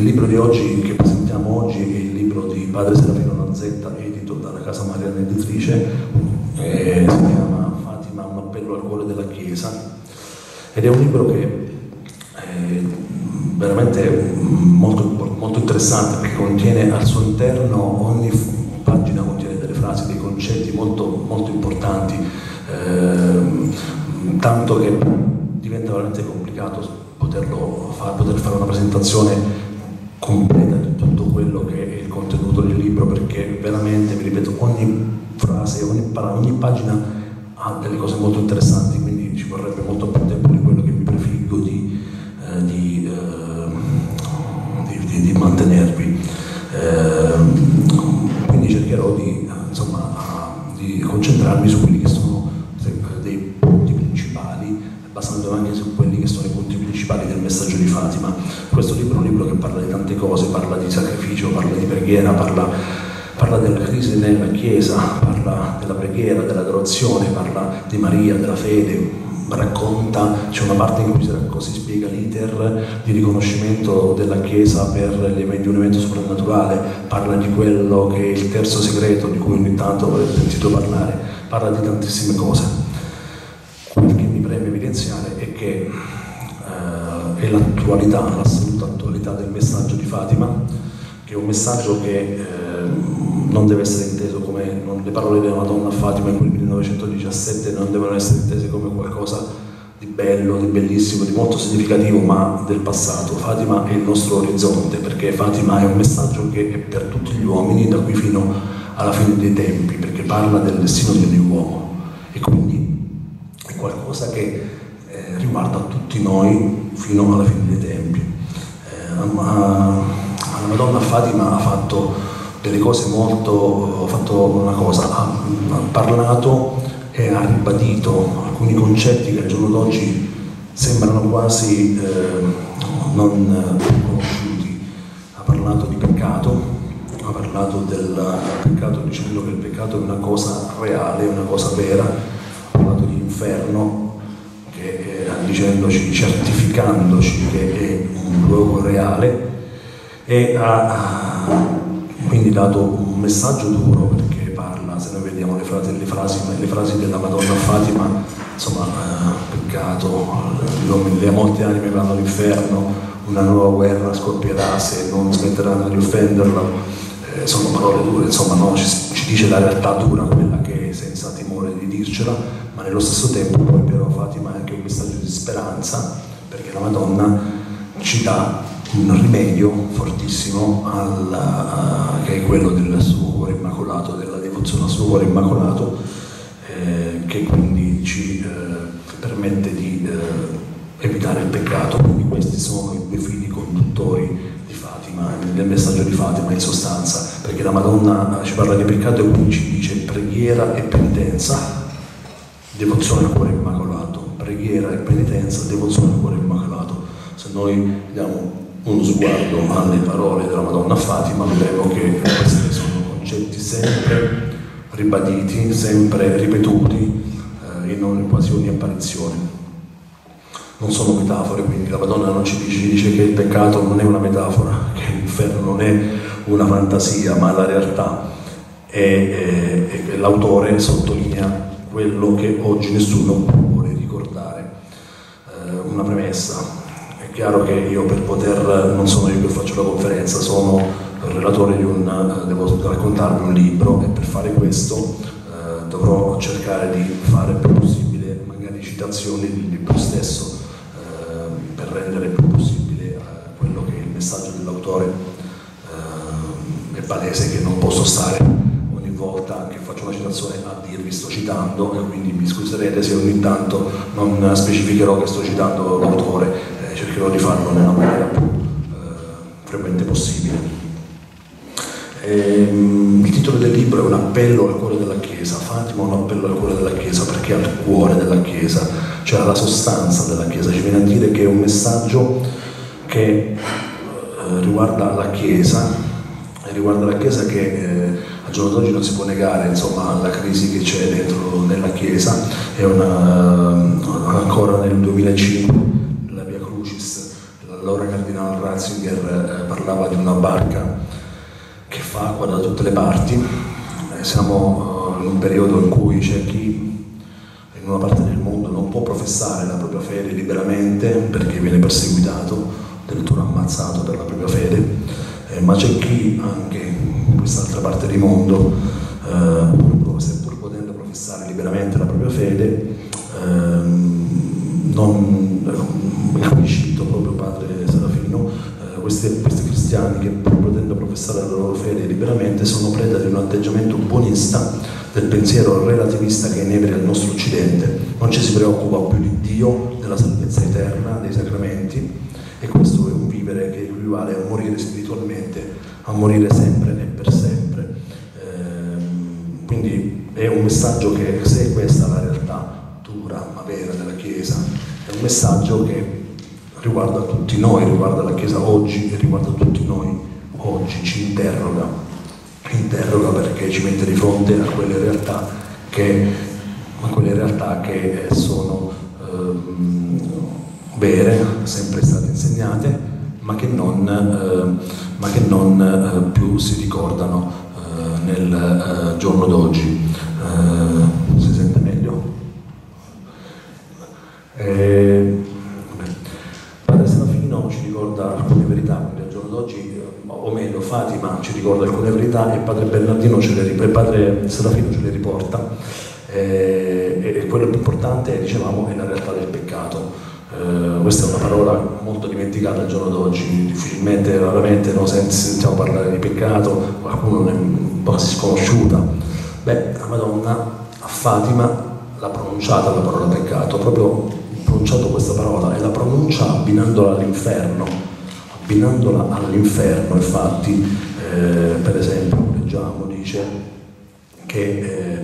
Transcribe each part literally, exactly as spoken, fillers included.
libro di oggi che presentiamo oggi è il libro di Padre Serafino Lanzetta, edito dalla Casa Mariana Editrice, eh, si chiama Fatima, un appello al cuore della Chiesa, ed è un libro che è veramente molto, molto interessante, perché contiene al suo interno, ogni pagina contiene delle frasi, dei concetti molto, molto importanti, eh, tanto che diventa veramente complicato poterlo fare, poter fare una presentazione completa di tutto quello che è il contenuto del libro, perché veramente, vi ripeto, ogni frase, ogni, parola, ogni pagina ha delle cose molto interessanti, quindi ci vorrebbe molto più tempo di quello che mi prefiggo di, eh, di, eh, di, di, di mantenervi. Eh, quindi cercherò di, insomma, di concentrarmi su quelli che sono dei punti principali, basando anche su quelli che sono i punti principali del messaggio di Fatima. Questo libro è un libro che parla di tante cose, parla di sacrificio, parla di preghiera, parla, parla della crisi nella Chiesa, parla della preghiera, dell'adorazione, parla di Maria, della fede, racconta, c'è una parte in cui si spiega l'iter di riconoscimento della Chiesa per l'evento, un evento soprannaturale, parla di quello che è il terzo segreto di cui ogni tanto avrete sentito parlare, parla di tantissime cose. Quel che mi preme evidenziare è che eh, è l'attualità, l'assoluta attualità del messaggio di Fatima, che è un messaggio che eh, non deve essere inteso come, non, le parole della Madonna a Fatima in quel millenovecentodiciassette non devono essere intese come qualcosa di bello, di bellissimo, di molto significativo, ma del passato. Fatima è il nostro orizzonte, perché Fatima è un messaggio che è per tutti gli uomini da qui fino alla fine dei tempi, perché parla del destino di ogni uomo, e quindi è qualcosa che eh, riguarda tutti noi fino alla fine dei tempi. Eh, ma, la Madonna Fatima ha fatto delle cose molto, ha fatto una cosa, ha, ha parlato e ha ribadito alcuni concetti che al giorno d'oggi sembrano quasi eh, non conosciuti. Ha parlato di peccato, ha parlato del peccato dicendo che il peccato è una cosa reale, una cosa vera, ha parlato di inferno, che, eh, dicendoci, certificandoci che è un luogo reale, e ha quindi dato un messaggio duro, perché parla, se noi vediamo le frasi, le frasi, le frasi della Madonna Fatima, insomma, eh, peccato, le molte anime vanno all'inferno, una nuova guerra scoppierà se non smetteranno di offenderla, eh, sono parole dure, insomma, no? ci, ci dice la realtà dura, quella che è, senza timore di dircela, ma nello stesso tempo poi però Fatima è anche un messaggio di speranza, perché la Madonna ci dà un rimedio fortissimo al, uh, che è quello del suo cuore immacolato, della devozione al suo cuore immacolato, eh, che quindi ci eh, permette di eh, evitare il peccato. Quindi questi sono i due fili conduttori di Fatima, del messaggio di Fatima in sostanza, perché la Madonna ci parla di peccato e quindi ci dice preghiera e penitenza, devozione al cuore immacolato, preghiera e penitenza, devozione al cuore immacolato. Se noi diamo uno sguardo alle parole della Madonna Fatima, vedremo che questi sono concetti sempre ribaditi, sempre ripetuti eh, in quasi ogni apparizione. Non sono metafore, quindi la Madonna non ci dice, ci dice che il peccato non è una metafora, che l'inferno non è una fantasia, ma la realtà, e, e, e l'autore sottolinea quello che oggi nessuno vuole ricordare. Eh, una premessa. È chiaro che io, per poter, non sono io che faccio la conferenza, sono il relatore di un, devo raccontarvi un libro, e per fare questo eh, dovrò cercare di fare il più possibile magari citazioni del libro stesso, eh, per rendere il più possibile eh, quello che è il messaggio dell'autore. Eh, è palese che non posso stare ogni volta che faccio una citazione a dirvi sto citando, e quindi mi scuserete se ogni tanto non specificherò che sto citando l'autore. Cercherò di farlo nella maniera più eh, frequente possibile. Ehm, il titolo del libro è Un appello al cuore della Chiesa. Fatima è un appello al cuore della Chiesa, perché è al cuore della Chiesa, cioè alla sostanza della Chiesa. Ci viene a dire che è un messaggio che eh, riguarda la Chiesa, e riguarda la Chiesa che eh, al giorno d'oggi non si può negare, insomma, la crisi che c'è dentro nella Chiesa. È una, ancora nel duemilacinque l'allora Cardinale Ratzinger eh, parlava parlava di una barca che fa acqua da tutte le parti. Eh, siamo uh, in un periodo in cui c'è chi in una parte del mondo non può professare la propria fede liberamente perché viene perseguitato, addirittura ammazzato per la propria fede, eh, ma c'è chi anche in quest'altra parte del mondo, eh, pur, seppur potendo professare liberamente la propria fede, eh, non è cito proprio padre Serafino, eh, questi, questi cristiani che pur potendo professare la loro fede liberamente sono preda di un atteggiamento buonista del pensiero relativista che inebria il nostro Occidente. Non ci si preoccupa più di Dio, della salvezza eterna, dei sacramenti, e questo è un vivere che equivale a morire spiritualmente, a morire sempre e per sempre. Eh, quindi è un messaggio che, se questa è la realtà dura ma vera della Chiesa, è un messaggio che riguarda tutti noi, riguarda la Chiesa oggi e riguarda tutti noi oggi, ci interroga. interroga perché ci mette di fronte a quelle realtà che, a quelle realtà che sono eh, vere, sempre state insegnate, ma che non, eh, ma che non eh, più si ricordano eh, nel eh, giorno d'oggi. Eh, si sente meglio? Eh, Padre Serafino ci ricorda alcune verità, quindi al giorno d'oggi, o meglio Fatima ci ricorda alcune verità e Padre Bernardino ce le riporta, Padre Serafino ce le riporta, eh, e quello più importante, dicevamo, è la realtà del peccato. Eh, questa è una parola molto dimenticata al giorno d'oggi, difficilmente, raramente no, sentiamo parlare di peccato, qualcuno ne è un po' sconosciuta. Beh, la Madonna a Fatima l'ha pronunciata la parola peccato, proprio pronunciato questa parola, e la pronuncia abbinandola all'inferno, abbinandola all'inferno. Infatti, eh, per esempio, leggiamo, dice che eh,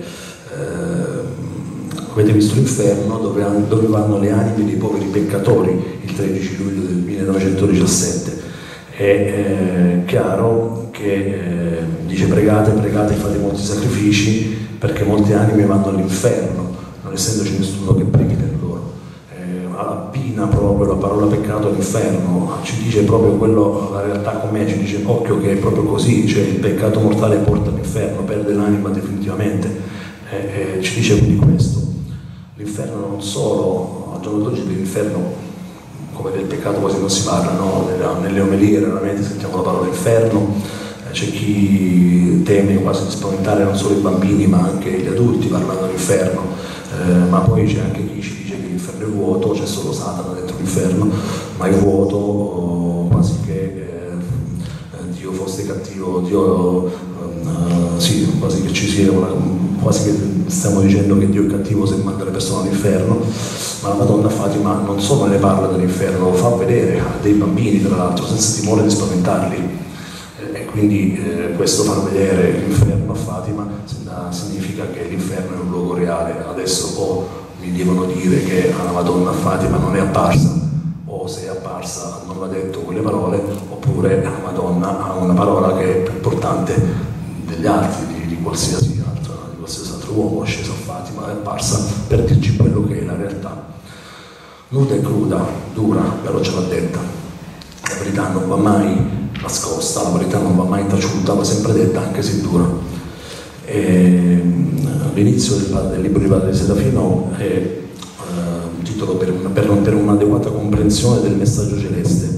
eh, avete visto l'inferno dove, dove vanno le anime dei poveri peccatori, il tredici luglio del millenovecentodiciassette. È eh, chiaro che eh, dice pregate, pregate, fate molti sacrifici perché molte anime vanno all'inferno, non essendoci nessuno che preghi per loro. Abbina proprio la parola peccato all'inferno, ci dice proprio quello, la realtà com'è, ci dice occhio che è proprio così, cioè il peccato mortale porta all'inferno, perde l'anima definitivamente, eh, eh, ci dice quindi questo. L'inferno non solo, al giorno d'oggi dell'inferno come del peccato quasi non si parla, no? Nelle omelie raramente sentiamo la parola inferno, eh, c'è chi teme quasi di spaventare non solo i bambini ma anche gli adulti parlando dell'inferno, eh, ma poi c'è anche chi ci dice che l'inferno è vuoto, c'è solo Satana dentro l'inferno, ma è vuoto, oh, quasi che eh, Dio fosse cattivo, Dio, uh, sì, quasi che ci sia una, quasi che stiamo dicendo che Dio è cattivo se manda le persone all'inferno. Ma la Madonna Fatima non solo ne parla dell'inferno, lo fa vedere a dei bambini tra l'altro, senza timore di spaventarli, eh, e quindi eh, questo far vedere l'inferno a Fatima significa che l'inferno è un luogo reale. Adesso o mi devono dire che alla Madonna Fatima non è apparsa, o se è apparsa non ha detto quelle parole, oppure la Madonna ha una parola che è più importante degli altri, di, di qualsiasi altro, di qualsiasi altro uomo. È sceso a Fatima, è apparsa per dirci quello che è la realtà. Nuda e cruda, dura, però ce l'ha detta. La verità non va mai nascosta, la verità non va mai taciuta, va sempre detta anche se dura. E, l'inizio del, del libro di Padre Serafino è eh, un titolo per, per, per un'adeguata comprensione del messaggio celeste.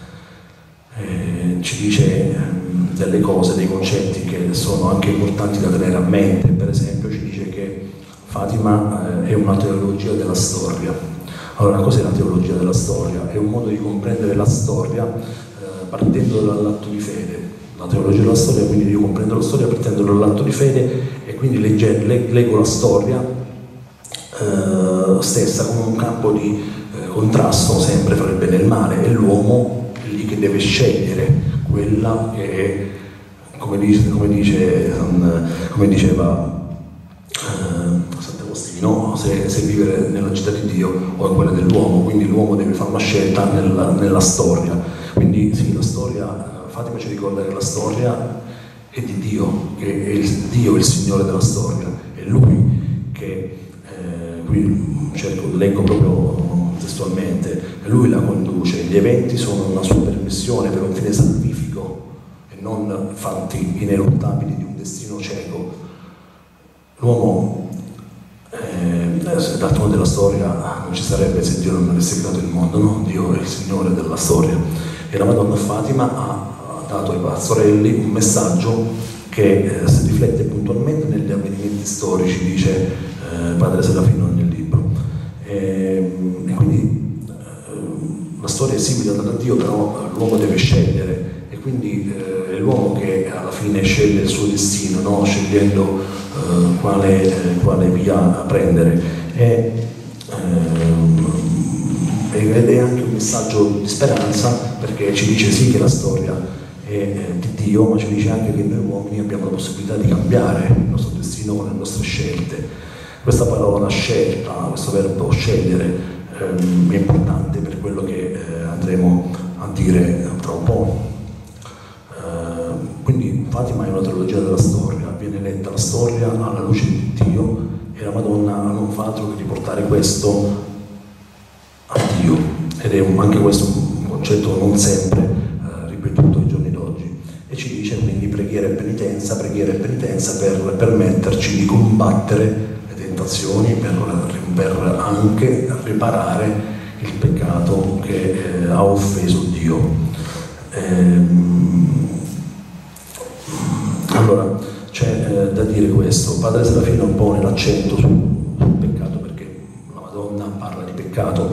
E ci dice eh, delle cose, dei concetti che sono anche importanti da tenere a mente. Per esempio ci dice che Fatima eh, è una teologia della storia. Allora, cos'è la teologia della storia? È un modo di comprendere la storia eh, partendo dall'atto di fede. La teologia della storia, quindi io comprendo la storia partendo dall'atto di fede, e quindi legge, leg, leggo la storia eh, stessa come un campo di eh, contrasto sempre fra il bene e il male, e l'uomo è lì che deve scegliere quella che è, come, dice, come, dice, come diceva no, se, se vivere nella città di Dio o in quella dell'uomo, quindi l'uomo deve fare una scelta nella, nella storia. Quindi sì, la storia, Fatima ci ricorda che la storia è di Dio, che è il, Dio è il Signore della storia, è Lui che, eh, qui cerco, leggo proprio testualmente, e lui la conduce. Gli eventi sono una sua permissione per un fine salvifico e non fatti ineluttabili di un destino cieco. L'uomo, eh, d'altronde della storia non ci sarebbe se Dio non avesse creato il mondo, no? Dio è il Signore della storia. E la Madonna Fatima ha dato ai pastorelli un messaggio che eh, si riflette puntualmente negli avvenimenti storici, dice eh, Padre Serafino nel libro. E, e quindi eh, la storia è simile da Dio, però l'uomo deve scegliere, e quindi eh, è l'uomo che alla fine sceglie il suo destino, no? Scegliendo eh, quale, eh, quale via prendere. E, eh, ed è anche un messaggio di speranza, perché ci dice sì che la storia è di Dio, ma ci dice anche che noi uomini abbiamo la possibilità di cambiare il nostro destino con le nostre scelte. Questa parola scelta, questo verbo scegliere, ehm, è importante per quello che eh, andremo a dire tra un po'. Eh, quindi Fatima è una teologia della storia, viene letta la storia alla luce di Dio, e la Madonna non fa altro che riportare questo a Dio, ed è un, anche questo un concetto non sempre eh, ripetuto ai giorni d'oggi. E ci dice quindi preghiera e penitenza, preghiera e penitenza per permetterci di combattere le tentazioni, per, per anche riparare il peccato che eh, ha offeso Dio. Ehm, allora, c'è eh, da dire questo. Padre Serafino pone l'accento sul, sul peccato, perché la Madonna parla di peccato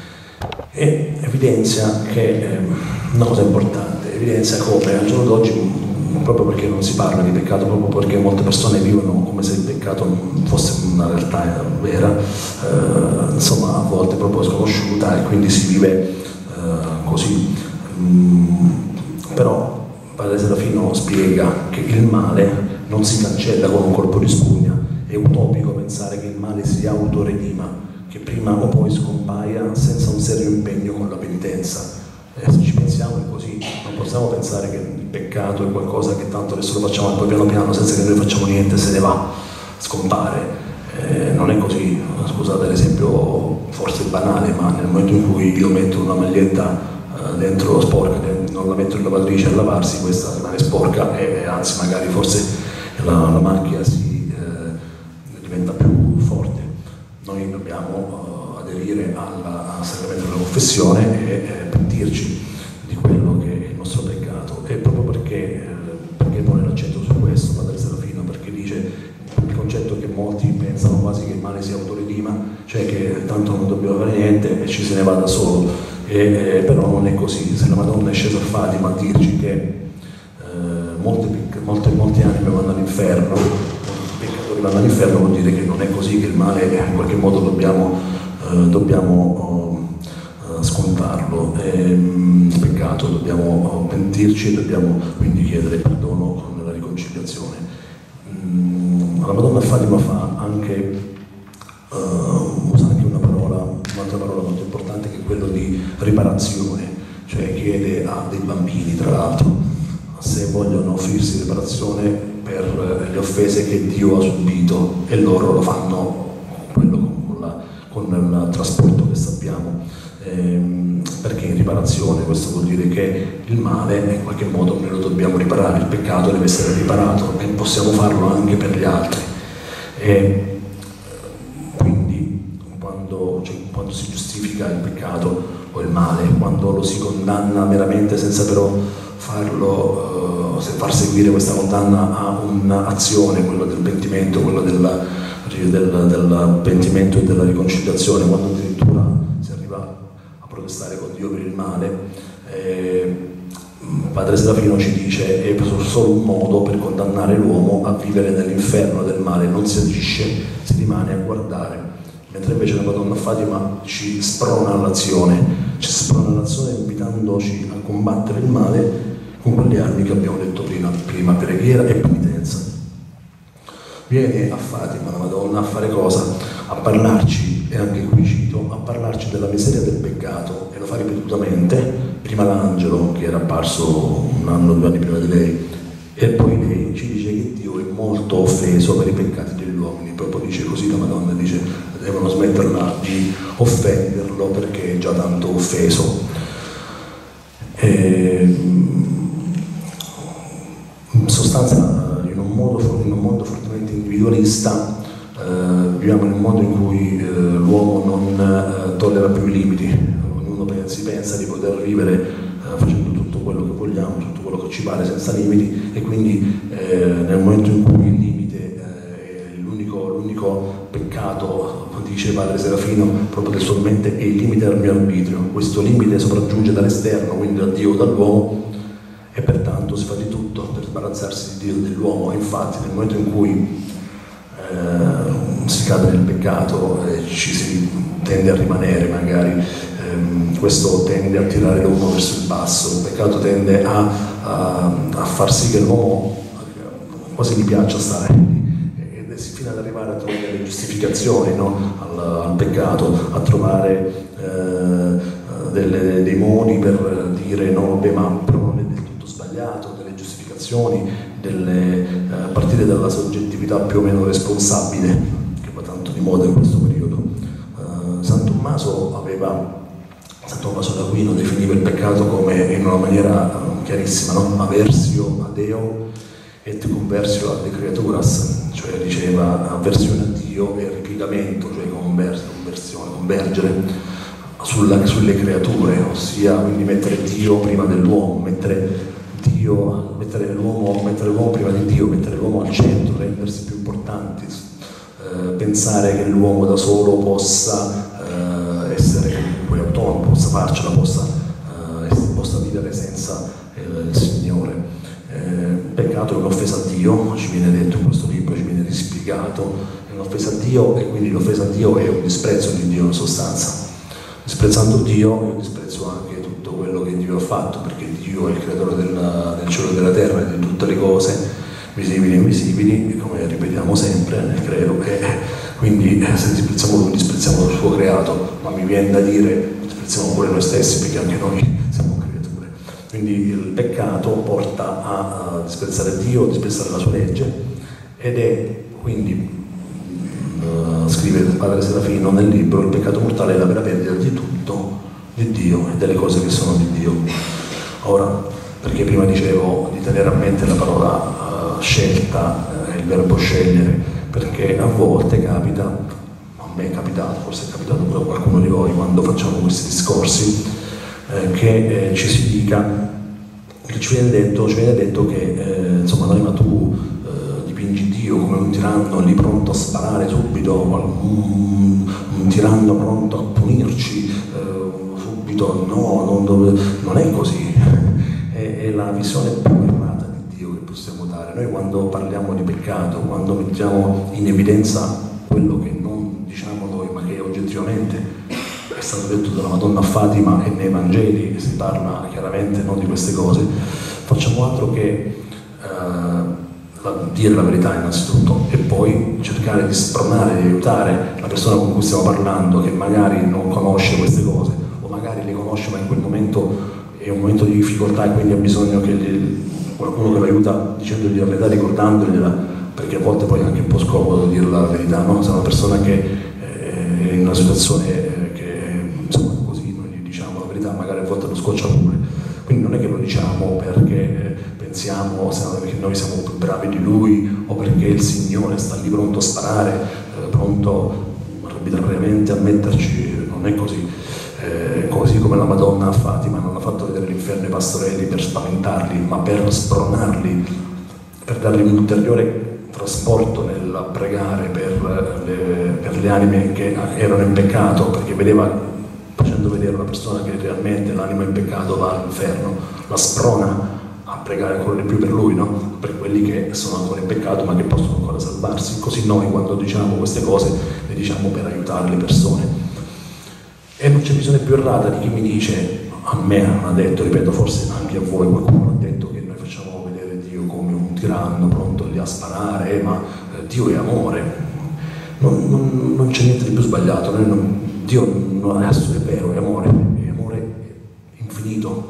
e evidenzia che eh, una cosa importante, evidenzia come al giorno d'oggi, proprio perché non si parla di peccato, proprio perché molte persone vivono come se il peccato non fosse una realtà vera, eh, insomma a volte proprio sconosciuta, e quindi si vive eh, così. Mm, però Padre Serafino spiega che il male non si cancella con un colpo di spugna, è utopico pensare che il male si autoredima, che prima o poi scompaia senza un serio impegno con la penitenza. Eh, se ci pensiamo è così, non possiamo pensare che il peccato è qualcosa che tanto adesso lo facciamo e poi piano piano, senza che noi facciamo niente, se ne va, scompare. Eh, non è così. Scusate l'esempio forse banale, ma nel momento in cui io metto una maglietta eh, dentro sporca, non la metto in lavatrice a lavarsi, questa rimane sporca, e anzi magari forse la, la macchia si eh, diventa più forte. Noi dobbiamo uh, aderire alla, al sacramento della confessione e eh, pentirci di quello che è il nostro peccato, e proprio perché, eh, perché pone l'accento su questo Padre Serafino, perché dice il concetto che molti pensano quasi che il male si autoredima, cioè che tanto non dobbiamo fare niente e ci se ne va da solo, e, eh, però non è così. Se la Madonna è scesa a Fatima a dirci che eh, molte, molte, molte anime vanno all'inferno, vanno all'inferno, vuol dire che non è così, che il male in qualche modo dobbiamo, eh, dobbiamo eh, scontarlo, e, mh, il peccato dobbiamo pentirci, e dobbiamo quindi chiedere perdono con la riconciliazione. Mm, la Madonna Fatima fa anche, uh, usa anche una parola, un'altra parola molto importante, che è quello di riparazione, cioè chiede a dei bambini, tra l'altro, se vogliono offrirsi riparazione per le offese che Dio ha subito, e loro lo fanno quello con, la, con il trasporto che sappiamo, ehm, perché in riparazione questo vuol dire che il male in qualche modo noi lo dobbiamo riparare, il peccato deve essere riparato, e possiamo farlo anche per gli altri. E quindi quando, cioè, quando si giustifica il peccato o il male, quando lo si condanna veramente senza però farlo, uh, far seguire questa condanna a un'azione, quello del pentimento, quello della, del, del pentimento e della riconciliazione, quando addirittura si arriva a protestare con Dio per il male, eh, Padre Serafino ci dice è solo un modo per condannare l'uomo a vivere nell'inferno del male, non si agisce, si rimane a guardare, mentre invece la Madonna Fatima ci sprona all'azione, ci sprona all'azione invitandoci a combattere il male con quelle armi che abbiamo detto prima, prima preghiera e penitenza. Viene a Fatima la Madonna a fare cosa? A parlarci, e anche qui cito, a parlarci della miseria del peccato, e lo fa ripetutamente, prima l'angelo che era apparso un anno o due anni prima di lei, e poi lei ci dice che Dio è molto offeso per i peccati degli uomini, proprio dice così la Madonna, dice devono smetterla di offenderlo perché già tanto offeso. E, in sostanza, in un, modo, in un mondo fortemente individualista, eh, viviamo in un mondo in cui eh, l'uomo non eh, tollera più i limiti, ognuno pensa, si pensa di poter vivere eh, facendo tutto quello che vogliamo, tutto quello che ci pare senza limiti, e quindi eh, nel momento in cui il limite eh, è l'unico, l'unico peccato, dice padre Serafino, proprio testualmente, è il limite al mio arbitrio. Questo limite sopraggiunge dall'esterno, quindi da Dio o dall'uomo, e pertanto si fa di tutto per sbarazzarsi di Dio e dell'uomo. Infatti nel momento in cui eh, si cade nel peccato e eh, ci si tende a rimanere magari, ehm, questo tende a tirare l'uomo verso il basso, il peccato tende a, a, a far sì che l'uomo quasi gli piaccia stare ed è fino ad arrivare a trovare delle giustificazioni, no? al, al peccato, a trovare eh, delle, dei modi per dire no, vabbè, ma però non è del tutto sbagliato, delle giustificazioni, delle, eh, a partire dalla soggettività più o meno responsabile, che va tanto di moda in questo periodo. Uh, San Tommaso aveva, San Tommaso d'Aquino definiva il peccato come, in una maniera uh, chiarissima, no? Aversio a Deo et conversio ad creaturas, cioè diceva avversione a Dio e ripiegamento, cioè conversione, convergere sulla, sulle creature, ossia quindi mettere Dio prima dell'uomo, mettere Dio, mettere l'uomo, mettere l'uomo prima di Dio, mettere l'uomo al centro, rendersi più importanti, eh, pensare che l'uomo da solo possa eh, essere comunque autonomo, possa farcela, possa, eh, possa vivere senza eh, il Signore. Eh, peccato è un'offesa a Dio, ci viene detto in questo libro, ci viene rispiegato, è un'offesa a Dio, e quindi l'offesa a Dio è un disprezzo di Dio in sostanza. Disprezzando Dio io disprezzo anche tutto quello che Dio ha fatto, perché Dio è il creatore del, del cielo e della terra e di tutte le cose visibili e invisibili, come ripetiamo sempre nel credo, e quindi se disprezziamo Lui disprezziamo il suo creato, ma mi viene da dire disprezziamo pure noi stessi, perché anche noi siamo creature. Quindi il peccato porta a, a disprezzare Dio, a disprezzare la sua legge, ed è quindi, uh, scrive il padre Serafino nel libro, il peccato mortale è la vera perdita di tutto, di Dio e delle cose che sono di Dio. Ora, perché prima dicevo di tenere a mente la parola uh, scelta, eh, il verbo scegliere, perché a volte capita, a me è capitato, forse è capitato pure a qualcuno di voi quando facciamo questi discorsi, eh, che eh, ci si dica, che ci viene detto, ci viene detto che eh, insomma noi, ma tu eh, dipingi Dio come un tiranno lì pronto a sparare subito, un, un tiranno pronto a punirci eh, subito. No, non, dove, non è così, è, è la visione più errata di Dio che possiamo dare. Noi quando parliamo di peccato, quando mettiamo in evidenza quello che non diciamo noi, ma che oggettivamente è stato detto dalla Madonna Fatima e nei Vangeli si parla chiaramente non di queste cose, facciamo altro che eh, la, dire la verità innanzitutto, e poi cercare di spronare, di aiutare la persona con cui stiamo parlando, che magari non conosce queste cose, o magari le conosce ma in quel momento è un momento di difficoltà e quindi ha bisogno che gli, qualcuno che lo aiuta dicendogli la verità, ricordandogliela, perché a volte poi è anche un po' scomodo dire la verità, no? Se è una persona che eh, è in una situazione magari a volte lo scoccia pure, quindi non è che lo diciamo perché pensiamo che noi siamo più bravi di lui o perché il Signore sta lì pronto a sparare, eh, pronto arbitrariamente a metterci, non è così. Eh, così come la Madonna a Fatima non ha fatto vedere l'inferno ai pastorelli per spaventarli, ma per spronarli, per dargli un ulteriore trasporto nel pregare per le, per le anime che erano in peccato, perché vedeva, facendo vedere una persona che realmente l'anima in peccato va all'inferno, la sprona a pregare ancora di più per lui, no? Per quelli che sono ancora in peccato ma che possono ancora salvarsi. Così noi quando diciamo queste cose le diciamo per aiutare le persone. E non c'è visione più errata di chi mi dice, a me hanno detto, ripeto, forse anche a voi qualcuno ha detto che noi facciamo vedere Dio come un tiranno pronto lì a sparare, eh, ma eh, Dio è amore. Non, non, non c'è niente di più sbagliato, noi non, Dio non è, è vero, è amore, è amore infinito.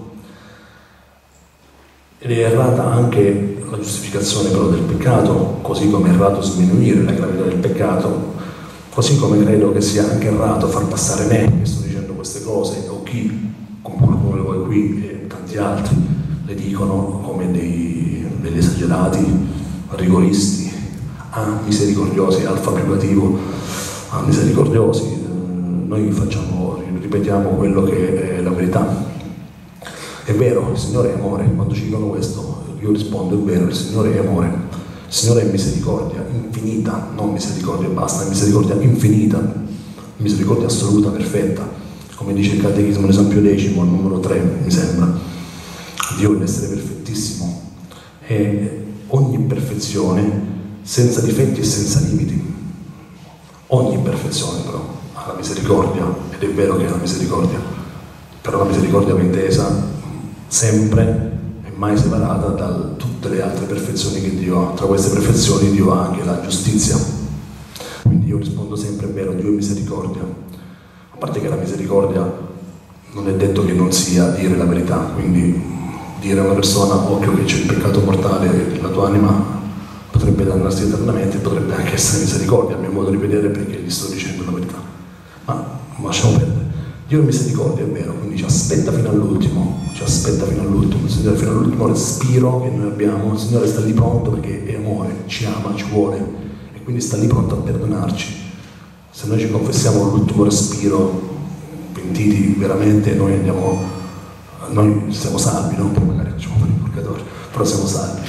Ed è errata anche la giustificazione però del peccato, così come è errato sminuire la gravità del peccato, così come credo che sia anche errato far passare me, che sto dicendo queste cose, o chi, come qualcuno di voi qui e tanti altri, le dicono come dei, degli esagerati, rigoristi, ah, misericordiosi, alfa privativo, ah, misericordiosi. Noi facciamo, ripetiamo quello che è la verità. È vero, il Signore è amore. Quando ci dicono questo, io rispondo: è vero, il Signore è amore. Il Signore è misericordia infinita, non misericordia basta, è misericordia infinita, misericordia assoluta, perfetta, come dice il Catechismo l'esempio San Pio Decimo, al numero tre, mi sembra. Dio è l'essere perfettissimo, e ogni perfezione senza difetti e senza limiti. Ogni perfezione però ha la misericordia, ed è vero che è la misericordia, però la misericordia va intesa sempre e mai separata da tutte le altre perfezioni che Dio ha. Tra queste perfezioni Dio ha anche la giustizia. Quindi io rispondo sempre: è vero, Dio è misericordia. A parte che la misericordia non è detto che non sia dire la verità, quindi dire a una persona: occhio che c'è il peccato mortale, la tua anima potrebbe dannarsi eternamente, potrebbe anche essere misericordia, a mio modo di vedere, perché gli sto dicendo la verità. Ma lasciamo perdere. Dio è misericordia, è vero, quindi ci aspetta fino all'ultimo, ci aspetta fino all'ultimo, il Signore fino all'ultimo respiro che noi abbiamo, il Signore sta lì pronto perché è amore, ci ama, ci vuole, e quindi sta lì pronto a perdonarci. Se noi ci confessiamo l'ultimo respiro, pentiti veramente, noi andiamo, noi siamo salvi, no? Poi magari facciamo fare il purgatorio, però siamo salvi.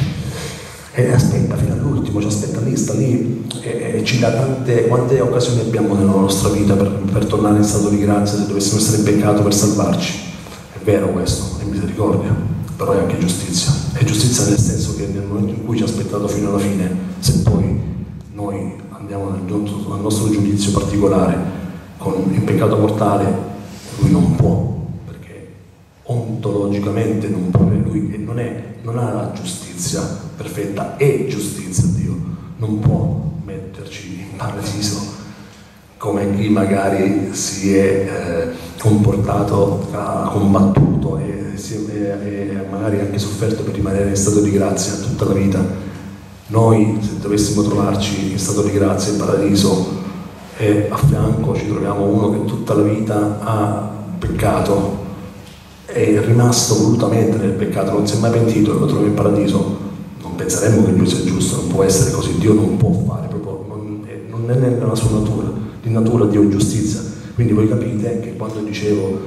E aspetta fino all'ultimo, ci aspetta lì, sta lì, e, e ci dà tante, quante occasioni abbiamo nella nostra vita per, per tornare in stato di grazia se dovessimo essere in peccato, per salvarci. È vero questo, è misericordia, però è anche giustizia. È giustizia nel senso che nel momento in cui ci ha aspettato fino alla fine, se poi noi andiamo nel, nel nostro giudizio particolare con il peccato mortale, lui non può, perché ontologicamente non può, lui e non, è, non ha la giustizia perfetta, è giustizia. Dio non può metterci in paradiso come chi magari si è eh, comportato, ha combattuto e, si è, e magari anche sofferto per rimanere in stato di grazia tutta la vita. Noi, se dovessimo trovarci in stato di grazia in paradiso e a fianco ci troviamo uno che tutta la vita ha peccato, è rimasto volutamente nel peccato, non si è mai pentito, e lo troviamo in paradiso, non penseremmo che lui sia giusto. Non può essere così. Dio non può fare, proprio non è, non è nella sua natura. Di natura Dio è giustizia. Quindi voi capite che quando dicevo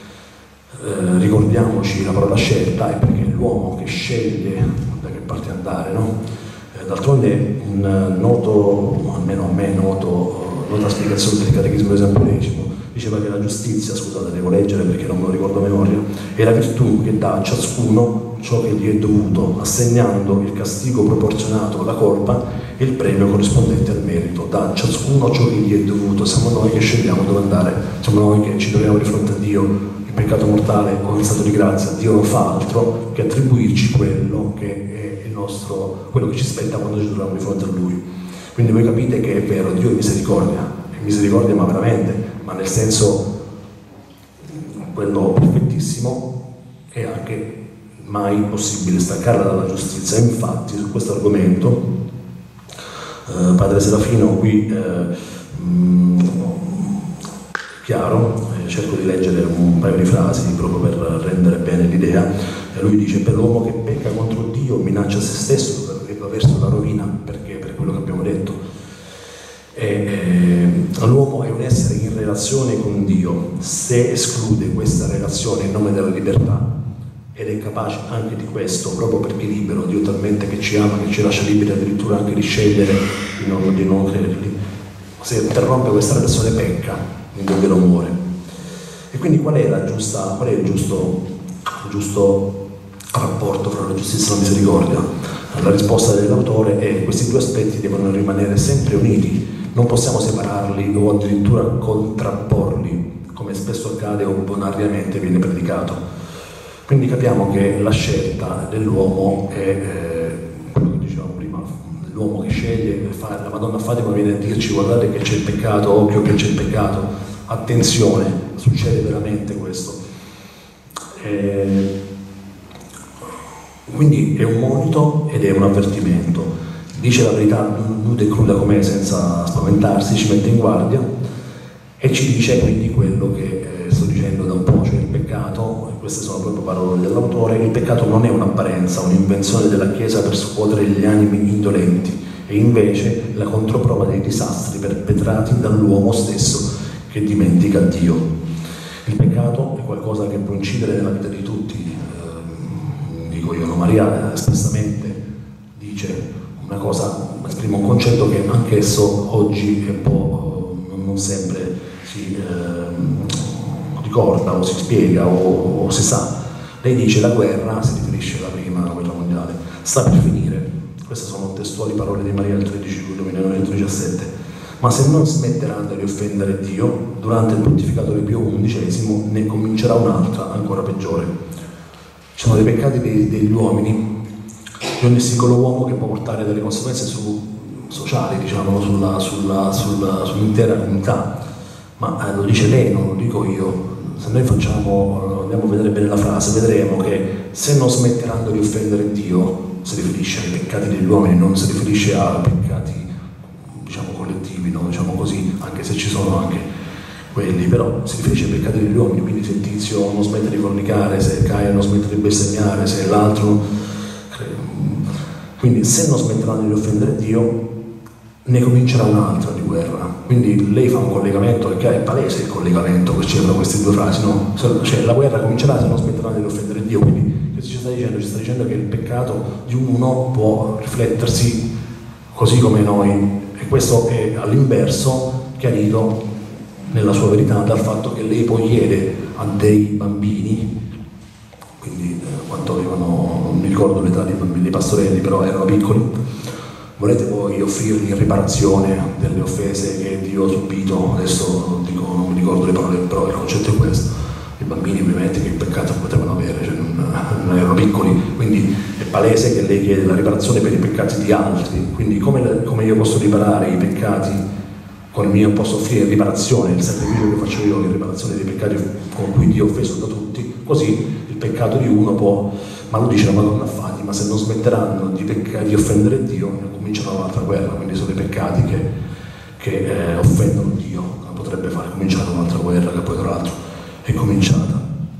eh, ricordiamoci la parola scelta, è perché è l'uomo che sceglie da che parte andare, no? Eh, d'altronde un noto, almeno a me noto, nota spiegazione del Catechismo l'esempio San Pio Decimo diceva che la giustizia, scusate, devo leggere perché non me lo ricordo a memoria, è la virtù che dà a ciascuno ciò che gli è dovuto, assegnando il castigo proporzionato alla colpa e il premio corrispondente al merito. Dà a ciascuno ciò che gli è dovuto. Siamo noi che scegliamo dove andare, siamo noi che ci troviamo di fronte a Dio, il peccato mortale o in stato di grazia. Dio non fa altro che attribuirci quello che è il nostro, quello che ci spetta quando ci troviamo di fronte a Lui. Quindi voi capite che è vero, Dio è misericordia, è misericordia ma veramente, ma nel senso quello perfettissimo, è anche mai possibile staccarla dalla giustizia. Infatti su questo argomento eh, Padre Serafino qui eh, mh, chiaro, eh, cerco di leggere un paio di frasi proprio per rendere bene l'idea. E lui dice: per l'uomo che pecca contro Dio minaccia se stesso e va verso la rovina, perché per quello che abbiamo detto. E, eh, l'uomo è un essere in relazione con Dio. Se esclude questa relazione in nome della libertà, ed è capace anche di questo, proprio perché è libero, Dio talmente che ci ama che ci lascia liberi addirittura anche di scegliere di non, di non credergli, se interrompe questa relazione pecca, quindi davvero muore. E quindi qual è la giusta, qual è il giusto, il giusto rapporto fra la giustizia e la misericordia? La risposta dell'autore è che questi due aspetti devono rimanere sempre uniti, non possiamo separarli o addirittura contrapporli, come spesso accade o bonariamente viene predicato. Quindi capiamo che la scelta dell'uomo è eh, quello che dicevamo prima, l'uomo che sceglie, fa, la Madonna Fatima viene a dirci: guardate che c'è il peccato, occhio che c'è il peccato, attenzione, succede veramente questo. Eh, quindi è un monito ed è un avvertimento, dice la verità nuda e cruda com'è senza spaventarsi, ci mette in guardia e ci dice quindi quello che eh, sto dicendo da un po', cioè il peccato, e queste sono proprio parole dell'autore, il peccato non è un'apparenza, un'invenzione della Chiesa per scuotere gli animi indolenti, e invece la controprova dei disastri perpetrati dall'uomo stesso che dimentica Dio. Il peccato è qualcosa che può incidere nella vita di tutti, eh, dico io, no? Maria espressamente dice una cosa, esprime un concetto che anch'esso oggi è un po', non sempre si eh, ricorda o si spiega o, o si sa. Lei dice la guerra, si riferisce alla prima guerra mondiale, sta per finire. Queste sono testuali parole di Maria il tredici luglio millenovecentodiciassette. Ma se non smetteranno di offendere Dio, durante il pontificato di Pio undicesimo ne comincerà un'altra ancora peggiore. Ci sono dei peccati dei, degli uomini, di ogni singolo uomo, che può portare delle conseguenze su, sociali, diciamo, sulla, sulla, sulla, sull'intera comunità. Ma eh, lo dice lei, non lo dico io. Se noi facciamo, andiamo a vedere bene la frase, vedremo che se non smetteranno di offendere Dio, si riferisce ai peccati degli uomini, non si riferisce a peccati, diciamo, collettivi, no? Diciamo così, anche se ci sono anche quelli, però si riferisce ai peccati degli uomini. Quindi se il tizio non smette di fornicare, se Caio non smette di bestemmiare, se l'altro, quindi se non smetteranno di offendere Dio, ne comincerà un'altra di guerra. Quindi lei fa un collegamento, perché è palese il collegamento che c'è tra queste due frasi, no? Cioè la guerra comincerà se non smetteranno di offendere Dio. Quindi che ci sta dicendo? Ci sta dicendo che il peccato di uno può riflettersi così come noi, e questo è all'inverso chiarito nella sua verità dal fatto che lei poi chiede a dei bambini, quindi eh, quanto avevano, non mi ricordo l'età dei bambini, dei pastorelli, però erano piccoli: volete voi offrirgli in riparazione delle offese che Dio ha subito? Adesso dico, non mi ricordo le parole, però il concetto è questo. I bambini ovviamente che peccato potevano avere, cioè non, non erano piccoli, quindi è palese che lei chiede la riparazione per i peccati di altri. Quindi come, come io posso riparare i peccati con il mio, posso offrire riparazione, il sacrificio che faccio io, in riparazione dei peccati con cui Dio è offeso da tutti, così il peccato di uno può, ma lo dice la Madonna a Fatima, se non smetteranno di, pecca, di offendere Dio, comincerà un'altra guerra. Quindi sono i peccati che, che eh, offendono Dio, potrebbe far cominciare un'altra guerra che poi tra l'altro è cominciata.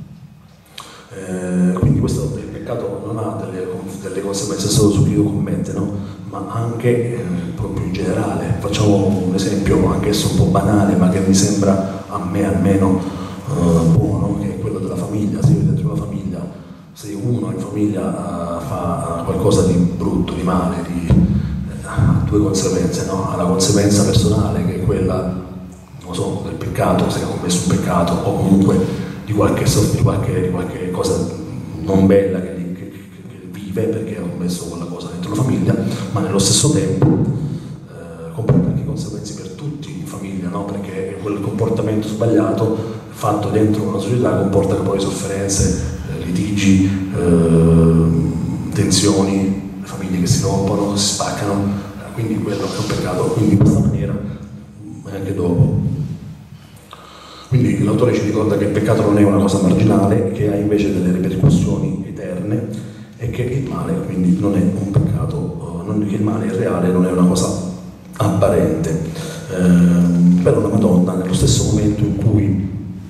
Eh, quindi questo il peccato non ha delle, delle conseguenze solo su chi lo commette, no? Ma anche eh, proprio in generale. Facciamo un esempio anch'esso un po' banale, ma che mi sembra a me almeno eh, buono, che è quello della famiglia. Se dentro una famiglia, se uno in famiglia uh, fa qualcosa di brutto, di male, di, eh, ha due conseguenze, no? Ha la conseguenza personale, che è quella, non so, del peccato, se ha commesso un peccato, o comunque di qualche, di qualche, di qualche cosa non bella che, che, che, che vive perché ha commesso quella cosa dentro la famiglia, ma nello stesso tempo eh, comporta anche conseguenze per tutti in famiglia, no? Perché quel comportamento sbagliato fatto dentro una società comporta poi sofferenze, eh, litigi, eh, tensioni, le famiglie che si rompono, si spaccano, eh, quindi quello è un peccato. Quindi in questa maniera anche dopo. Quindi l'autore ci ricorda che il peccato non è una cosa marginale, che ha invece delle ripercussioni eterne, e che il male quindi non è un peccato, non, che il male è reale, non è una cosa apparente. Eh, però la Madonna, nello stesso momento in cui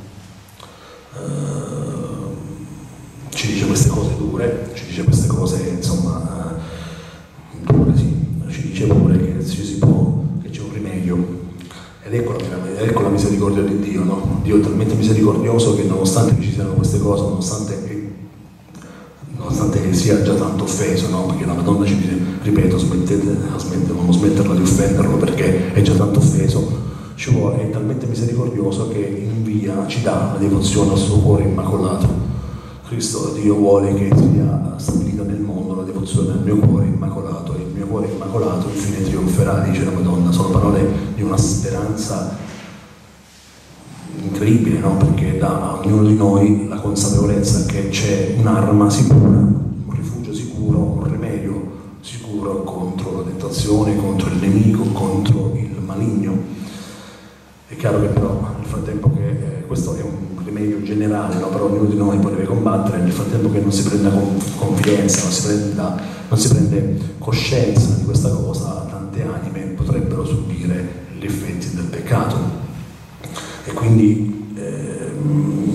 eh, ci dice queste cose dure, ci dice queste cose, insomma, eh, dure, sì, ci dice pure che ci si può, che c'è un rimedio. Ed ecco la, ecco la misericordia di Dio, no? Dio è talmente misericordioso che nonostante che ci siano queste cose, nonostante che, nonostante che sia già tanto offeso, no? Perché la Madonna ci dice, ripeto, smettete, smettete, non smetterla di offenderlo perché è già tanto offeso, ci vuole, è talmente misericordioso che invia, ci dà la devozione al suo cuore immacolato. Cristo, Dio vuole che sia stabilita nel mondo la devozione al mio cuore immacolato, e il mio cuore immacolato infine trionferà, dice la Madonna. Sono parole di una speranza incredibile, no? Perché dà a ognuno di noi la consapevolezza che c'è un'arma sicura, un rifugio sicuro, un rimedio sicuro contro la tentazione, contro il nemico, contro il maligno. È chiaro che però nel frattempo che eh, questo è un rimedio generale, no? Però ognuno di noi poi deve combattere, nel frattempo che non si prenda confidenza, non si, prenda, non si prende coscienza di questa cosa, tante anime potrebbero subire gli effetti del peccato. E quindi eh,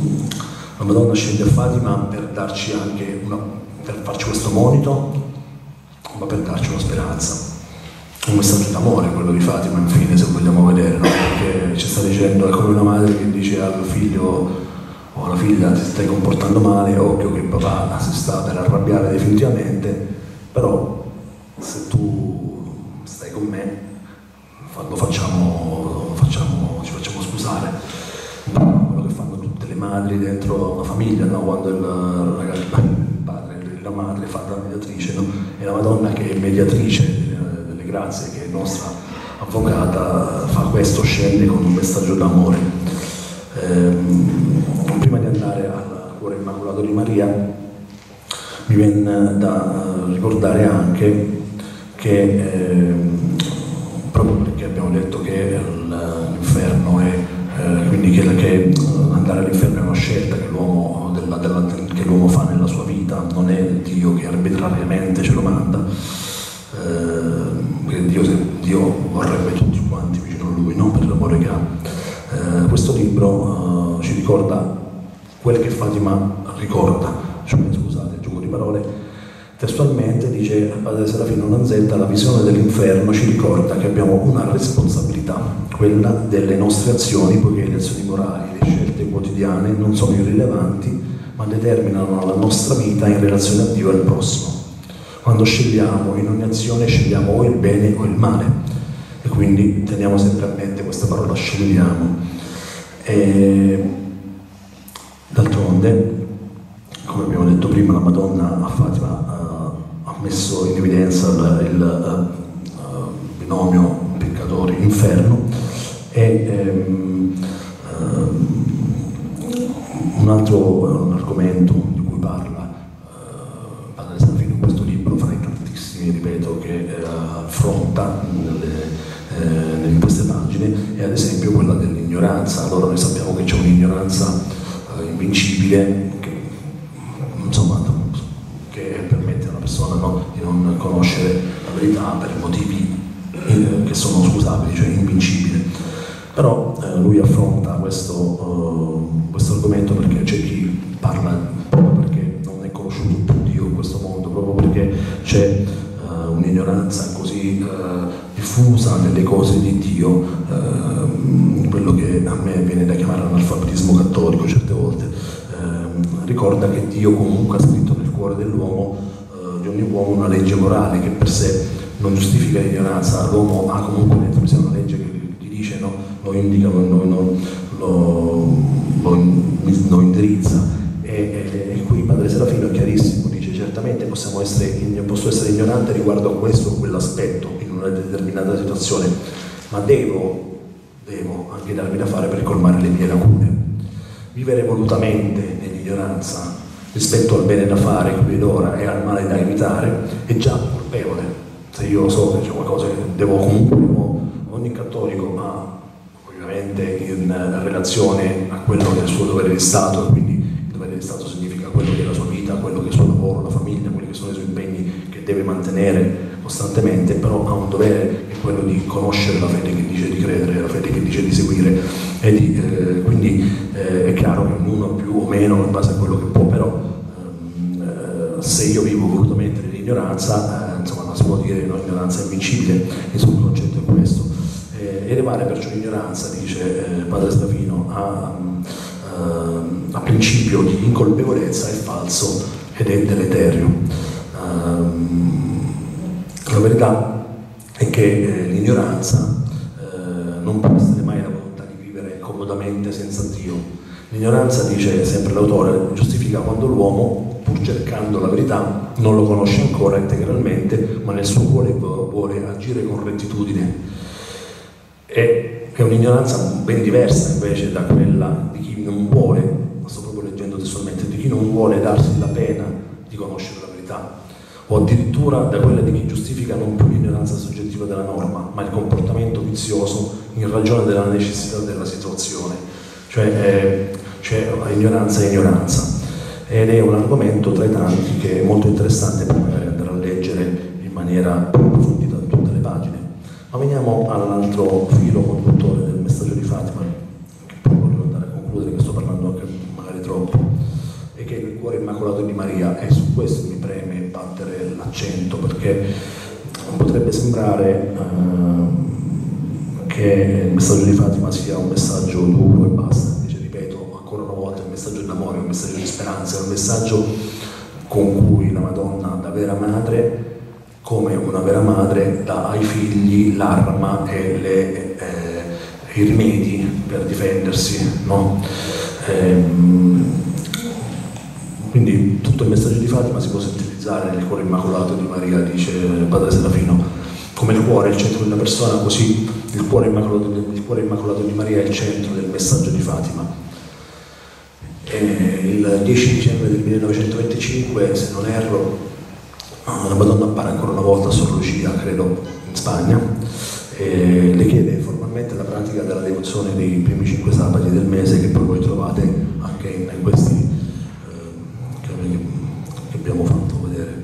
Madonna scende a Fatima per darci anche una, per farci questo monito, ma per darci una speranza. Un messaggio d'amore quello di Fatima, infine, se vogliamo vedere, no? Perché ci sta dicendo, è come una madre che dice al figlio o alla figlia: ti stai comportando male, occhio che papà si sta per arrabbiare definitivamente, però se tu stai con me lo facciamo, facciamo ci facciamo scusare. Quello che fanno tutte le madri dentro una famiglia, no? Quando il, ragazzo, il padre e la madre fa da mediatrice, no? E la Madonna, che è mediatrice grazie, che è nostra avvocata, fa questo, scende con un messaggio d'amore. Ehm, prima di andare al Cuore Immacolato di Maria, mi viene da ricordare anche che, ehm, proprio perché abbiamo detto che l'inferno è, eh, quindi che, che andare all'inferno è una scelta che l'uomo, della, della, che l'uomo fa nella sua vita, non è Dio che arbitrariamente ce lo manda. Eh, Dio, Dio vorrebbe tutti quanti vicino a Lui, non per l'amore che ha. Eh, questo libro eh, ci ricorda quel che Fatima ricorda, cioè, scusate il gioco di parole, testualmente dice il padre Serafino Lanzetta: la visione dell'inferno ci ricorda che abbiamo una responsabilità, quella delle nostre azioni, poiché le azioni morali, le scelte quotidiane non sono irrilevanti, ma determinano la nostra vita in relazione a Dio e al prossimo. Quando scegliamo, in ogni azione scegliamo o il bene o il male, e quindi teniamo sempre a mente questa parola scegliamo. E d'altronde, come abbiamo detto prima, la Madonna a Fatima uh, ha messo in evidenza il, il uh, binomio peccatori-inferno, e um, uh, un altro un argomento di cui parla ripeto, che eh, affronta nelle, eh, in queste pagine, è ad esempio quella dell'ignoranza. Allora noi sappiamo che c'è un'ignoranza eh, invincibile che, insomma, che permette a una persona, no, di non conoscere la verità per motivi eh, che sono scusabili, cioè invincibili. Però eh, lui affronta questo, uh, questo argomento perché c'è chi parla proprio perché non è conosciuto più Dio in questo mondo, proprio perché c'è un'ignoranza così uh, diffusa delle cose di Dio, uh, quello che a me viene da chiamare analfabetismo cattolico certe volte. Uh, ricorda che Dio comunque ha scritto nel cuore dell'uomo, uh, di ogni uomo, una legge morale che per sé non giustifica l'ignoranza. L'uomo ha comunque dentro di sé una legge che gli dice, no? Lo indica, lo, lo, lo, lo, lo indirizza, e, e, e qui Padre Serafino è chiarissimo. Certamente possiamo essere, posso essere ignorante riguardo a questo o quell'aspetto in una determinata situazione, ma devo, devo anche darmi da fare per colmare le mie lacune. Vivere volutamente nell'ignoranza rispetto al bene da fare qui ed ora e al male da evitare è già colpevole. Se io so che c'è qualcosa che devo comunque, devo, ogni cattolico, ma ovviamente in relazione a quello che è il suo dovere di Stato, e quindi il dovere di Stato significa quello che è la sua vita, quello che è il suo lavoro, la famiglia, quelli che sono i suoi impegni che deve mantenere costantemente, però ha un dovere, che è quello di conoscere la fede che dice di credere, la fede che dice di seguire, e di, eh, quindi eh, è chiaro che ognuno più o meno in base a quello che può, però eh, se io vivo volutamente nell'ignoranza, eh, insomma non si può dire che l'ignoranza è invincibile, insomma il concetto è questo. Eh, elevare perciò l'ignoranza, dice eh, Padre Serafino, a a principio di incolpevolezza è falso ed è deleterio. Um, la verità è che eh, l'ignoranza eh, non può essere mai la volontà di vivere comodamente senza Dio. L'ignoranza, dice sempre l'autore, giustifica quando l'uomo, pur cercando la verità, non lo conosce ancora integralmente, ma nel suo cuore vuole agire con rettitudine. E è un'ignoranza ben diversa invece da quella di chi non vuole, sto proprio leggendo testualmente, di chi non vuole darsi la pena di conoscere la verità, o addirittura da quella di chi giustifica non più l'ignoranza soggettiva della norma, ma il comportamento vizioso in ragione della necessità della situazione. Cioè eh, c'è ignoranza e ignoranza, ed è un argomento tra i tanti che è molto interessante per magari andare a leggere in maniera approfondita in tutte le pagine. Ma veniamo all'altro filo conduttore del messaggio di Fatima, che poi voglio andare a concludere, che sto parlando anche magari troppo. accento, perché potrebbe sembrare uh, che il messaggio di Fatima sia un messaggio duro e basta. Invece, ripeto ancora una volta, è un messaggio d'amore, è un messaggio di speranza, è un messaggio con cui la Madonna, da vera madre, come una vera madre, dà ai figli l'arma e le, eh, i rimedi per difendersi, no? Ehm, quindi tutto il messaggio di Fatima si può sintetizzare nel cuore immacolato di Maria, dice padre Serafino. Come il cuore è il centro della persona, così il cuore immacolato, il cuore immacolato di Maria è il centro del messaggio di Fatima. E il dieci dicembre del millenovecentoventicinque, se non erro, la Madonna appare ancora una volta a Sor Lucia, credo in Spagna, e le chiede formalmente la pratica della devozione dei primi cinque sabati del mese, che poi voi trovate anche in questi eh, che, che abbiamo fatto vedere.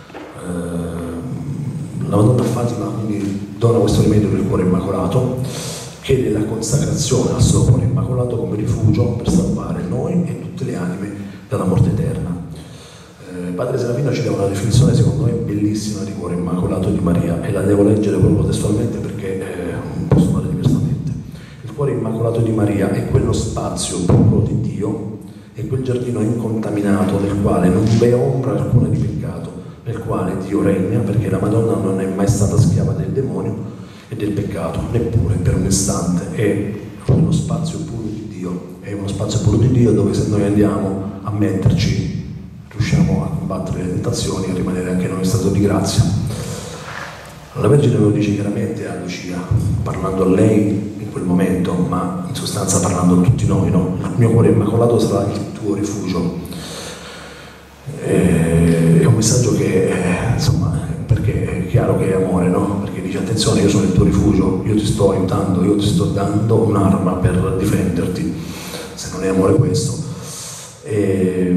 Eh, la Madonna Fatima quindi dona questo rimedio del cuore immacolato, chiede la consacrazione al suo cuore immacolato come rifugio per salvare noi e tutte le anime dalla morte eterna. Eh, Padre Serafino ci dà una definizione secondo me bellissima di cuore immacolato di Maria, e la devo leggere proprio testualmente perché eh, non posso fare diversamente. Il cuore immacolato di Maria è quello spazio puro di Dio, è quel giardino incontaminato nel quale non v'è ombra alcuna di peccato, nel quale Dio regna, perché la Madonna non è mai stata schiava del demonio e del peccato, neppure per un istante. È uno spazio puro di Dio, è uno spazio puro di Dio dove, se noi andiamo a metterci, riusciamo a combattere le tentazioni e a rimanere anche noi in stato di grazia. La Vergine lo dice chiaramente a Lucia, parlando a lei in quel momento, ma in sostanza parlando a tutti noi, no? Il mio cuore immacolato sarà il tuo rifugio. È un messaggio che, insomma, perché è chiaro che è amore, no? Perché dice: attenzione, io sono il tuo rifugio, io ti sto aiutando, io ti sto dando un'arma per difenderti. Se non è amore questo. E,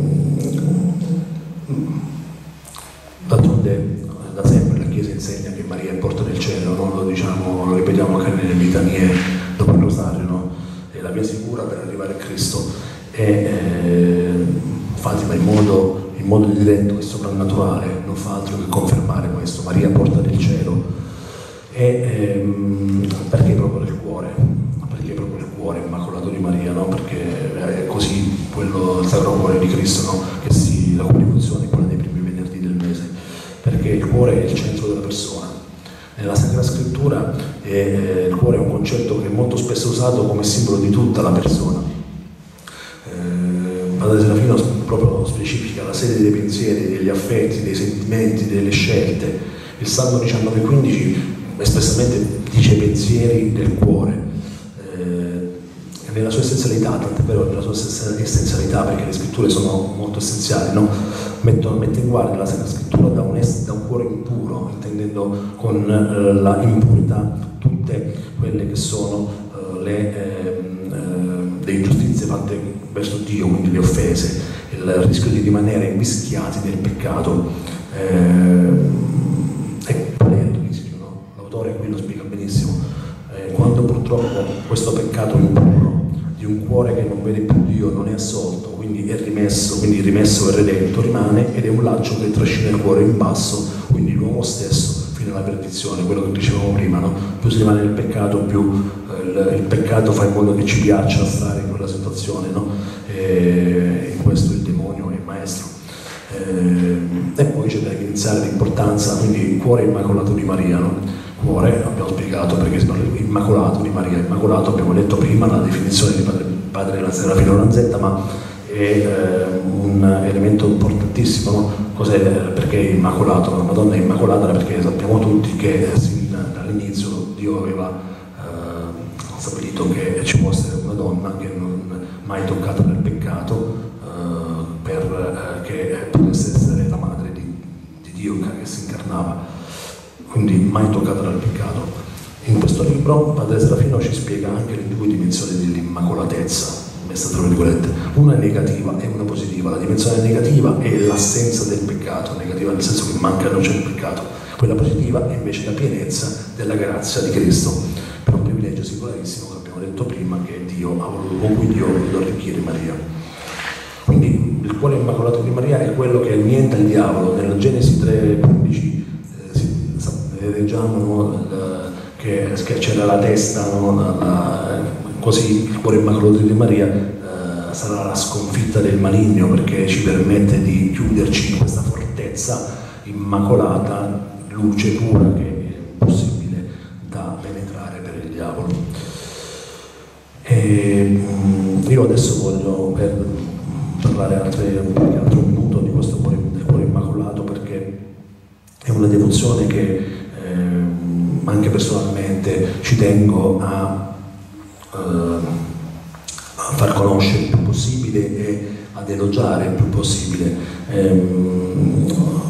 d'altronde, da sempre la Chiesa insegna che Maria è porta del cielo, no? Lo diciamo, lo ripetiamo anche nelle litanie dopo il rosario, no? È la via sicura per arrivare a Cristo. E eh, Fatima, in modo, in modo diretto e soprannaturale, non fa altro che confermare questo: Maria porta del cielo. E ehm, perché proprio nel cuore? Perché proprio nel cuore immacolato di Maria, no? Perché è così quello, il Sacro Cuore di Cristo, no? Che si, la cui devozione è quella dei primi venerdì del mese, perché il cuore è il centro della persona. Nella Sacra Scrittura eh, il cuore è un concetto che è molto spesso usato come simbolo di tutta la persona. Eh, Padre Serafino proprio specifica la sede dei pensieri, degli affetti, dei sentimenti, delle scelte. Il Salmo diciannove quindici espressamente dice pensieri del cuore. Nella sua essenzialità, tant'è vero nella sua essenzialità, perché le scritture sono molto essenziali, no? Metto, mette in guardia la Sacra Scrittura da un, es, da un cuore impuro, intendendo con eh, la impurità tutte quelle che sono eh, le, eh, le ingiustizie fatte verso Dio, quindi le offese, il rischio di rimanere invischiati nel peccato. Eh, e qual è il rischio? No? L'autore qui lo spiega benissimo. Eh, quando purtroppo questo peccato impuro di un cuore che non vede più Dio non è assolto, quindi è rimesso, quindi rimesso e redento rimane, ed è un laccio che trascina il cuore in basso, quindi l'uomo stesso, fino alla perdizione, quello che dicevamo prima, no? Più si rimane nel peccato, più eh, il, il peccato fa in modo che ci piaccia stare in quella situazione, no? E in questo il demonio è il maestro. Eh, e poi c'è da iniziare l'importanza, quindi il cuore immacolato di Maria, no? Cuore, abbiamo spiegato perché si parla di immacolato di Maria. Immacolato, abbiamo detto prima la definizione di padre, padre Serafino Lanzetta, ma è eh, un elemento importantissimo, no? Cos'è, perché è immacolato? La Madonna è immacolata perché sappiamo tutti che sin dall'inizio Dio aveva eh, stabilito che ci fosse una donna che non mai toccata dal peccato, eh, per eh, che potesse essere la madre di, di Dio che si incarnava, quindi mai toccata dal peccato. In questo libro Padre Serafino ci spiega anche le due dimensioni dell'immacolatezza, messa tra virgolette, una è negativa e una positiva. La dimensione negativa è l'assenza del peccato, negativa nel senso che manca, non c'è il peccato. Quella positiva è invece la pienezza della grazia di Cristo, per un privilegio singolarissimo che abbiamo detto prima, che Dio ha voluto, con cui Dio ha voluto arricchire Maria. Quindi il cuore immacolato di Maria è quello che annienta il diavolo. Nella Genesi tre quindici eh, leggiamo, no, che, che c'era la testa, no, la, la, così il cuore immacolato di Maria eh, sarà la sconfitta del maligno, perché ci permette di chiuderci in questa fortezza immacolata, luce pura che è possibile da penetrare per il diavolo. E, io adesso voglio per parlare altre, qualche altro minuto di questo cuore, del cuore immacolato, perché è una devozione che eh, anche personalmente ci tengo a, eh, a far conoscere il più possibile e ad elogiare il più possibile. Ehm,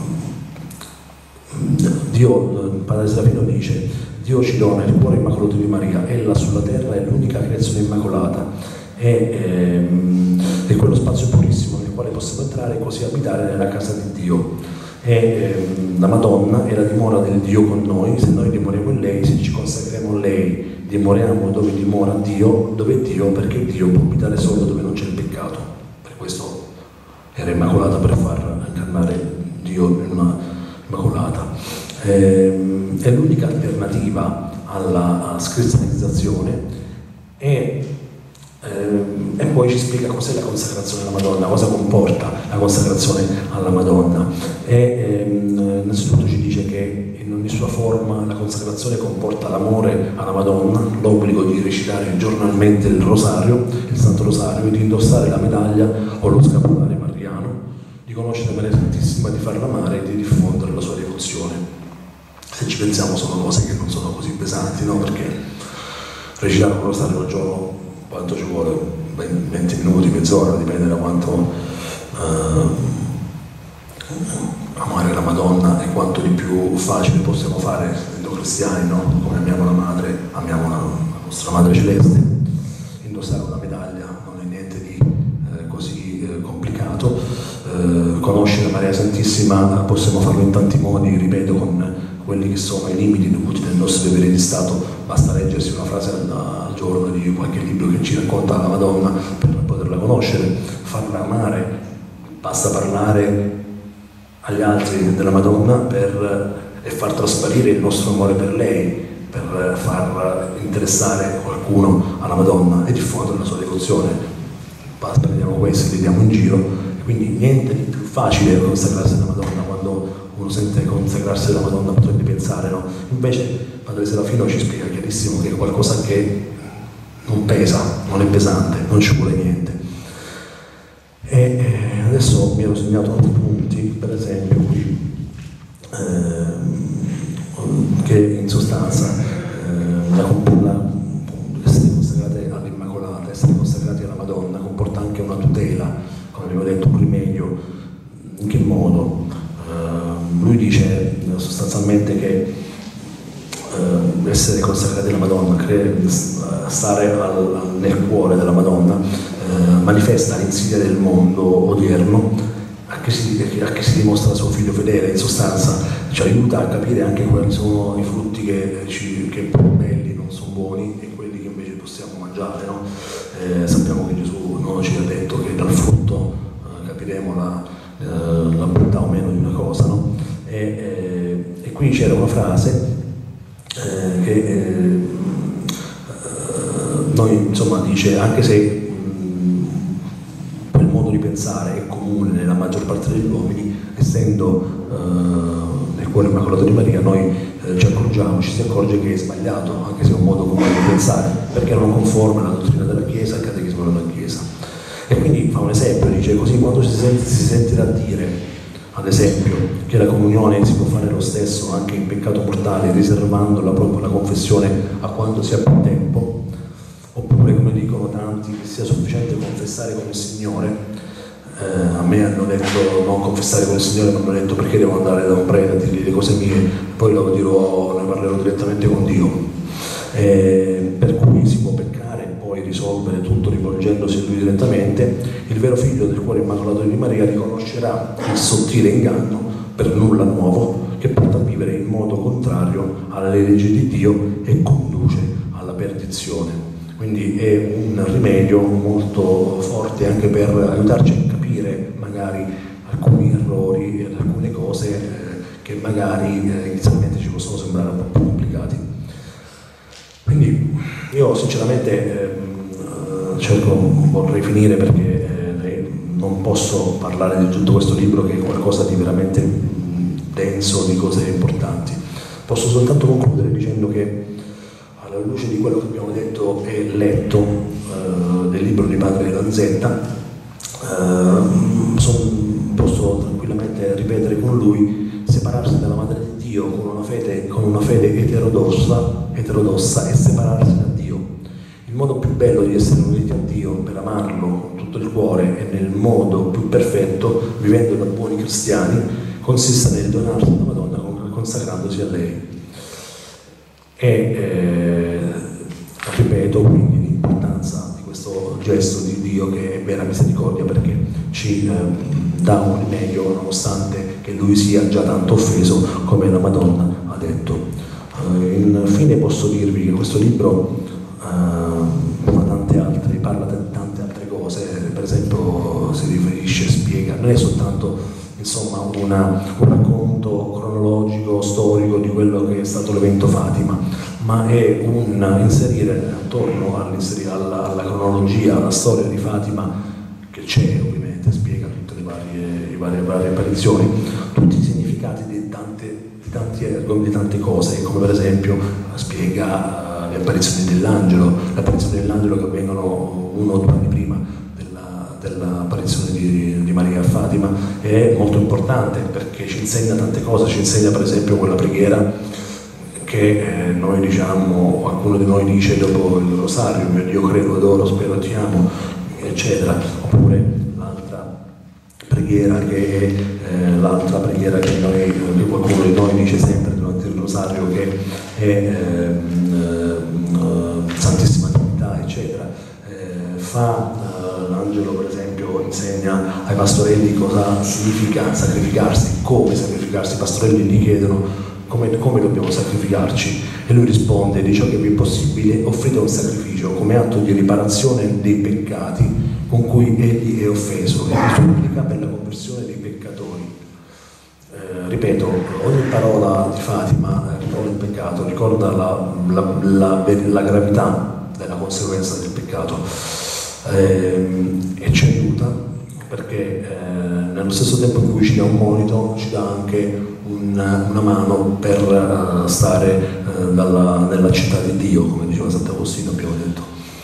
Dio, il Padre Serafino dice: Dio ci dona il cuore immacolato di Maria, ella sulla terra è l'unica creazione immacolata, è, ehm, è quello spazio purissimo nel quale possiamo entrare e così abitare nella casa di Dio. E, ehm, la Madonna è la dimora del Dio con noi. Se noi dimoriamo in lei, se ci consacriamo a lei, dimoriamo dove dimora Dio, dove è Dio, perché Dio può abitare solo dove non c'è il peccato. Per questo era immacolata, per far incarnare Dio in una immacolata. Ehm, è l'unica alternativa alla cristianizzazione e, ehm, e poi ci spiega cos'è la consacrazione alla Madonna, cosa comporta la consacrazione alla Madonna. E ehm, innanzitutto ci dice che in ogni sua forma la consacrazione comporta l'amore alla Madonna, l'obbligo di recitare giornalmente il rosario, il Santo Rosario, di indossare la medaglia o lo scapolare mariano, di conoscere Maria Santissima, di farla amare e di diffondere la sua devozione. Se ci pensiamo sono cose che non sono così pesanti, no? Perché recitare un rosario al giorno quanto ci vuole? venti minuti, mezz'ora, dipende da quanto eh, amare la Madonna e quanto di più facile possiamo fare essendo cristiani, no? Come amiamo la madre, amiamo la, la nostra madre celeste. Indossare una medaglia non è niente di eh, così eh, complicato. Eh, conoscere Maria Santissima possiamo farlo in tanti modi, ripeto, con quelli che sono i limiti dovuti nel nostro dovere di Stato. Basta leggersi una frase al, al giorno di qualche libro che ci racconta la Madonna per poterla conoscere, farla amare. Basta parlare agli altri della Madonna per, e far trasparire il nostro amore per lei, per far interessare qualcuno alla Madonna e diffondere la sua devozione. Basta, prendiamo questo e li diamo in giro. Quindi niente di più facile consacrarsi alla Madonna. Quando uno sente consacrarsi alla Madonna potrebbe pensare, no? Invece Padre Serafino ci spiega chiarissimo che è qualcosa che non pesa, non è pesante, non ci vuole niente. E adesso mi ero segnato altri punti, per esempio qui, ehm, che in sostanza eh, la, la, essere consacrate all'Immacolata, essere consacrati alla Madonna comporta anche una tutela, come abbiamo detto, un rimedio. In che modo? Uh, lui dice sostanzialmente che uh, essere consacrati alla Madonna, stare al, al, nel cuore della Madonna, uh, manifesta l'insidia del mondo odierno a che, si, a che si dimostra suo figlio fedele. In sostanza ci aiuta a capire anche quali sono i frutti che, ci, che belli non sono buoni e quelli che invece possiamo mangiare, no? Eh, sappiamo che Gesù non ci ha detto che dal frutto uh, capiremo la Uh, la bontà o meno di una cosa, no? E, eh, e qui c'era una frase eh, che eh, uh, noi insomma dice, anche se mh, quel modo di pensare è comune nella maggior parte degli uomini, essendo uh, nel cuore immacolato di Maria, noi eh, ci accorgiamo, ci si accorge che è sbagliato, anche se è un modo comune di pensare, perché non conforma alla dottrina della Chiesa e al catechismo della Chiesa. E quindi fa un esempio, dice così: quando si, sente, si sentirà dire, ad esempio, che la comunione si può fare lo stesso anche in peccato mortale, riservando la propria la confessione a quando si ha più tempo, oppure come dicono tanti che sia sufficiente confessare con il Signore. Eh, a me hanno detto non confessare con il Signore, mi hanno detto perché devo andare da un prete a dirgli le cose mie, poi lo dirò, ne parlerò direttamente con Dio. Eh, per cui si può peccare e poi risolvere tutto rivolgendosi a Lui direttamente. Il vero figlio del cuore immacolato di Maria riconoscerà il sottile inganno, per nulla nuovo, che porta a vivere in modo contrario alle leggi di Dio e conduce alla perdizione. quindi è un rimedio molto forte anche per aiutarci a capire magari alcuni errori e alcune cose eh, che magari eh, inizialmente ci possono sembrare un po' più complicati. Quindi io sinceramente eh, cerco, vorrei finire perché eh, non posso parlare di tutto questo libro che è qualcosa di veramente denso, di cose importanti. Posso soltanto concludere dicendo che alla luce di quello che abbiamo detto e letto eh, del libro di Padre Lanzetta, eh, son, posso tranquillamente ripetere con lui: separarsi dalla Madre di Dio con una fede, con una fede eterodossa, eterodossa è separarsi da Dio. Il modo più bello di essere uniti a Dio, per amarlo con tutto il cuore e nel modo più perfetto, vivendo da buoni cristiani, consiste nel donarsi alla Madonna consacrandosi a lei. E eh, ripeto quindi l'importanza di questo gesto di Dio che è vera misericordia, perché ci eh, dà un rimedio nonostante che lui sia già tanto offeso, come la Madonna ha detto. Eh, infine posso dirvi che questo libro eh, ma tante altre, parla di tante altre cose, per esempio si riferisce, spiega, non è soltanto insomma una, un racconto cronologico, storico di quello che è stato l'evento Fatima, ma è un inserire attorno alla, alla cronologia, alla storia di Fatima, che c'è ovviamente, spiega tutte le varie, le varie, varie apparizioni, tutti i significati di tante, di, tanti, di tante cose, come per esempio spiega uh, le apparizioni dell'angelo, le apparizioni dell'angelo che avvengono uno o due anni prima dell'apparizione di, di Maria a Fatima. È molto importante perché ci insegna tante cose, ci insegna per esempio quella preghiera che eh, noi diciamo, qualcuno di noi dice dopo il rosario: mio Dio credo, adoro, spero, ti amo, eccetera. Oppure l'altra preghiera che è eh, l'altra preghiera che, noi, che qualcuno di noi dice sempre durante il rosario, che è eh, eh, Santissima Trinità, eccetera. Eh, fa l'angelo per esempio insegna ai pastorelli cosa significa sacrificarsi, come sacrificarsi. I pastorelli gli chiedono come, come dobbiamo sacrificarci e lui risponde: di ciò che vi è possibile offrite un sacrificio come atto di riparazione dei peccati con cui egli è offeso e di supplica per la conversione dei peccatori. Eh, ripeto, ogni parola di Fatima ricorda il peccato, ricorda la, la, la, la gravità della conseguenza del peccato. Eh, e ci aiuta perché eh, nello stesso tempo in cui ci dà un monito ci dà anche una, una mano per uh, stare uh, dalla, nella città di Dio, come diceva Sant'Agostino, abbiamo detto.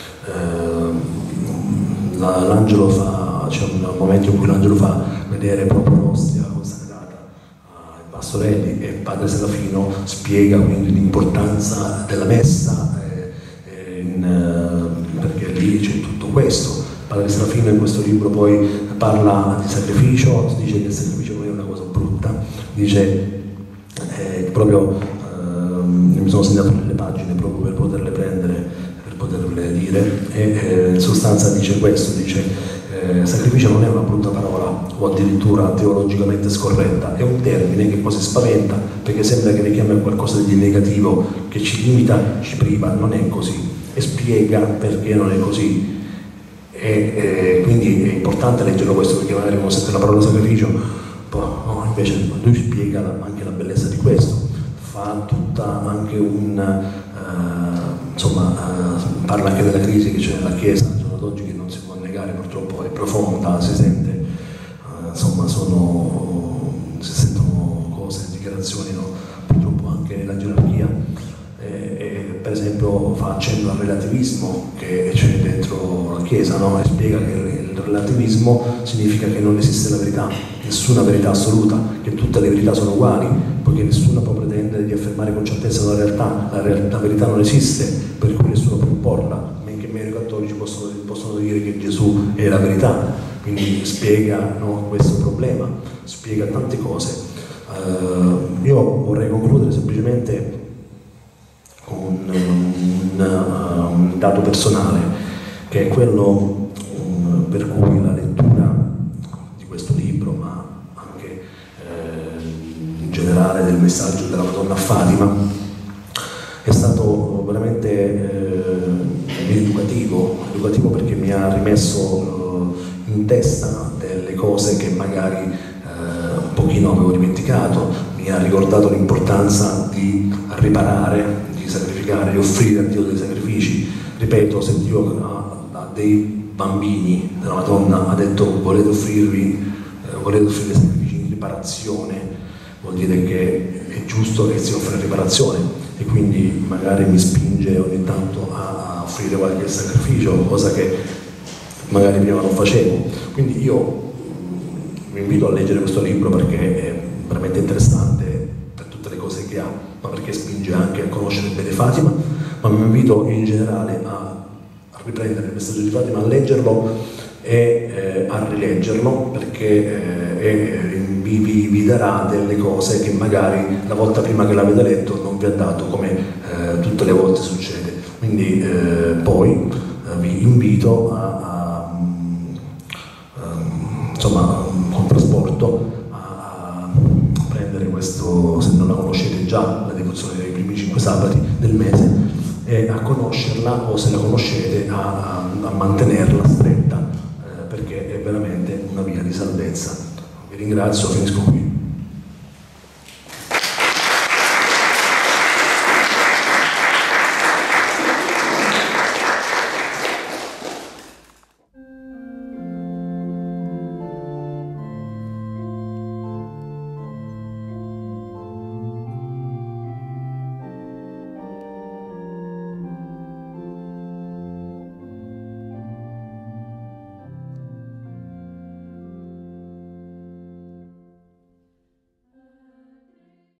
Eh, la, l'angelo fa, c'è un momento in cui l'angelo fa vedere proprio l'ostia consacrata ai pastorelli e Padre Serafino spiega quindi l'importanza della messa eh, in, eh, perché lì c'è tutto questo. Padre Serafino in questo libro poi parla di sacrificio, si dice che il sacrificio non è una cosa brutta, dice eh, proprio, eh, mi sono segnato nelle pagine proprio per poterle prendere, per poterle dire, e eh, in sostanza dice questo, dice eh, sacrificio non è una brutta parola o addirittura teologicamente scorretta, è un termine che quasi spaventa perché sembra che richiami a qualcosa di negativo, che ci limita, ci priva. Non è così, e spiega perché non è così. E, e quindi è importante leggerlo questo, perché magari uno sente la parola sacrificio, poi, no, invece lui spiega la, anche la bellezza di questo, fa tutta anche un uh, insomma uh, parla anche della crisi che c'è nella Chiesa al giorno d'oggi, che non si può negare, purtroppo è profonda, si sente, uh, insomma sono, si sentono cose, dichiarazioni, no? Purtroppo anche nella gerarchia. E per esempio fa accenno al relativismo che c'è dentro la Chiesa, no? E spiega che il relativismo significa che non esiste la verità, nessuna verità assoluta, che tutte le verità sono uguali, poiché nessuno può pretendere di affermare con certezza la realtà, la, real- la verità non esiste, per cui nessuno può imporla, men che meno i cattolici possono, possono dire che Gesù è la verità. Quindi spiega, no, questo problema, spiega tante cose. Uh, io vorrei concludere semplicemente con un, uh, un dato personale, che è quello um, per cui la lettura di questo libro, ma anche eh, in generale del messaggio della Madonna a Fatima, è stato veramente, eh, mi educativo, educativo perché mi ha rimesso eh, in testa delle cose che magari eh, un pochino avevo dimenticato, mi ha ricordato l'importanza di riparare, di sacrificare, di offrire a Dio dei sacrifici. Ripeto, se Dio a, a dei bambini della Madonna ha detto volete offrirvi, eh, volete offrire sacrifici in riparazione, vuol dire che è giusto che si offra riparazione, e quindi magari mi spinge ogni tanto a, a offrire qualche sacrificio, cosa che magari prima non facevo. Quindi io vi invito a leggere questo libro perché è veramente interessante per tutte le cose che ha, ma perché spinge anche a conoscere bene Fatima, ma vi invito in generale a, a riprendere il messaggio di Fatima, a leggerlo e eh, a rileggerlo, perché eh, vi, vi, vi darà delle cose che magari la volta prima che l'avete letto non vi ha dato, come eh, tutte le volte succede. Quindi eh, poi eh, vi invito a, a, a insomma, con trasporto a, a prendere questo, se non la conoscete già, la devozione dei primi cinque sabati del mese, e a conoscerla, o se la conoscete a, a, a mantenerla stretta, perché è veramente una via di salvezza. Vi ringrazio, finisco qui.